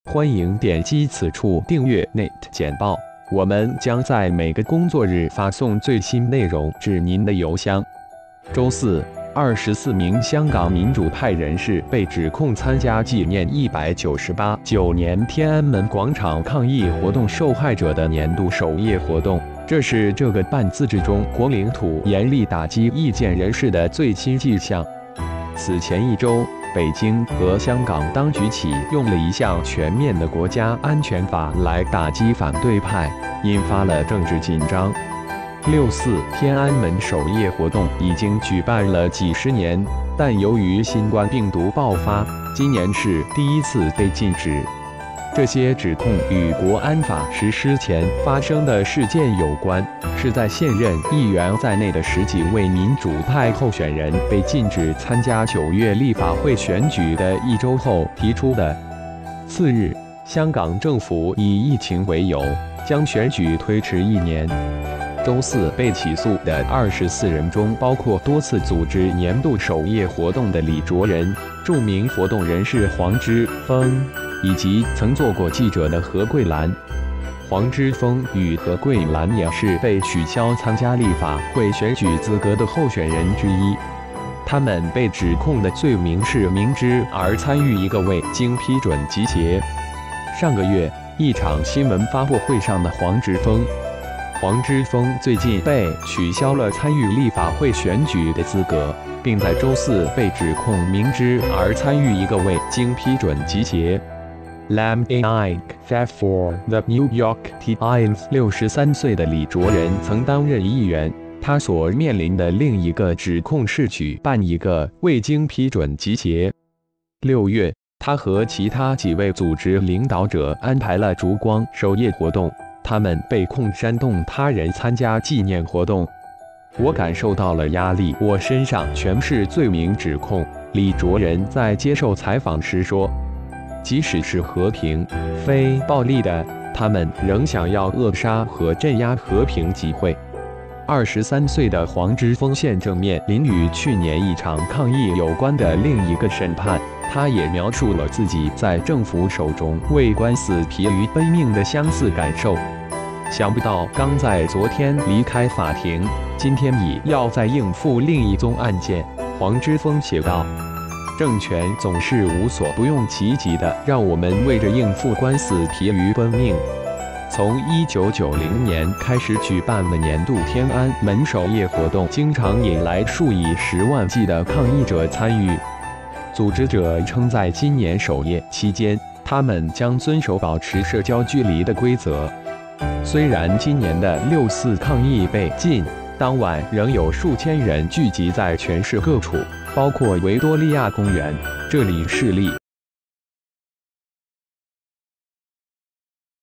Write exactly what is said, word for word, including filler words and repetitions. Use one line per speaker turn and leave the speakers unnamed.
欢迎点击此处订阅 N E T 简报，我们将在每个工作日发送最新内容至您的邮箱。周四，二十四名香港民主派人士被指控参加纪念一百九十八九年天安门广场抗议活动受害者的年度首夜活动。这是这个半自治中国领土严厉打击异见人士的最新迹象。此前一周，北京和香港当局启用了一项全面的国家安全法来打击反对派，引发了政治紧张。六四天安门首夜活动已经举办了几十年，但由于新冠病毒爆发，今年是第一次被禁止。这些指控与国安法实施前发生的事件有关，是在现任议员在内的十几位民主派候选人被禁止参加九月立法会选举的一周后提出的。次日，香港政府以疫情为由，将选举推迟一年。周四被起诉的二十四人中，包括多次组织年度首夜活动的李卓人、著名活动人士黄之锋，以及曾做过记者的何桂兰。黄之锋与何桂兰也是被取消参加立法会选举资格的候选人之一。他们被指控的罪名是明知而参与一个未经批准集结。上个月，一场新闻发布会上的黄之锋。黄之锋最近被取消了参与立法会选举的资格，并在周四被指控明知而参与一个未经批准集结。Lam Ike fought for the New York Times。六十三岁的李卓人曾担任议员，他所面临的另一个指控是举办一个未经批准集结。六月，他和其他几位组织领导者安排了烛光首夜活动。他们被控煽动他人参加纪念活动。我感受到了压力，我身上全是罪名指控。李卓人在接受采访时说，即使是和平、非暴力的，他们仍想要扼杀和镇压和平集会。二十三岁的黄之锋现正面临与去年一场抗议有关的另一个审判。他也描述了自己在政府手中为官司疲于奔命的相似感受。想不到刚在昨天离开法庭，今天已要再应付另一宗案件。黄之锋写道，政权总是无所不用其极的，让我们为着应付官司疲于奔命。从一九九零年开始举办的年度天安门首夜活动，经常引来数以十万计的抗议者参与。组织者称，在今年首夜期间，他们将遵守保持社交距离的规则。虽然今年的六四抗议被禁，当晚仍有数千人聚集在全市各处，包括维多利亚公园，这里势力